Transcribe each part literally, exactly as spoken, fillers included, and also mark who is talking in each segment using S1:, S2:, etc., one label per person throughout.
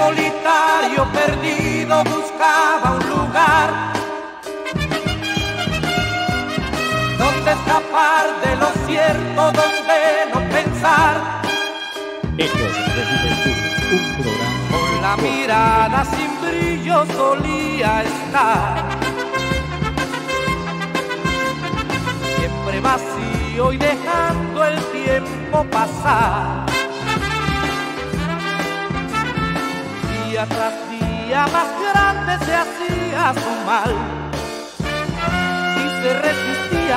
S1: solitario perdido buscaba un lugar donde escapar de lo cierto, donde no pensar.
S2: Ecos de Juventud, un programa
S1: con la mirada sin brillo solía estar, siempre vacío y dejando el tiempo pasar. Día tras día más grande se hacía su mal y se resistía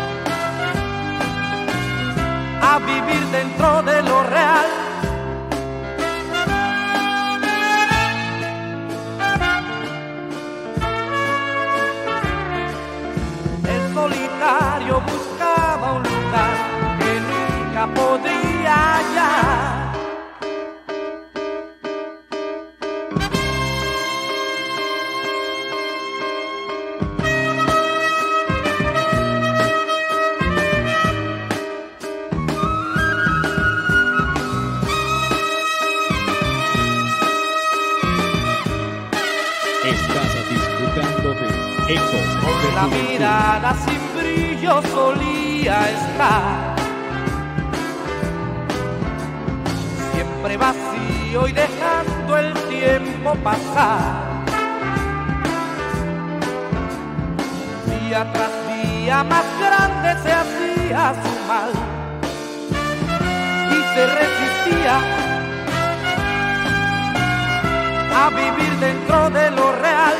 S1: a vivir dentro de lo real. El solitario buscaba un lugar que nunca podría hallar.
S2: Estás disfrutando de Ecos de
S1: Con la
S2: Juventud.
S1: mirada sin brillo solía estar, siempre vacío y dejando el tiempo pasar. Día tras día más grande se hacía su mal y se resistía a vivir dentro de lo real.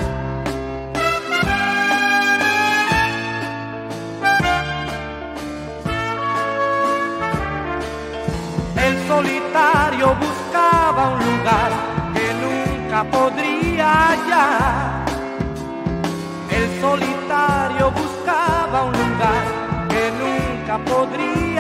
S1: El solitario buscaba un lugar que nunca podría hallar. El solitario buscaba un lugar que nunca podría